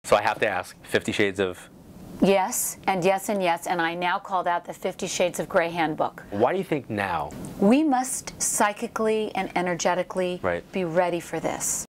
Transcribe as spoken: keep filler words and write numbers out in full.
So I have to ask, Fifty Shades of... Yes, and yes, and yes, and I now call that the Fifty Shades of Grey Handbook. Why do you think now? We must psychically and energetically Right. be ready for this.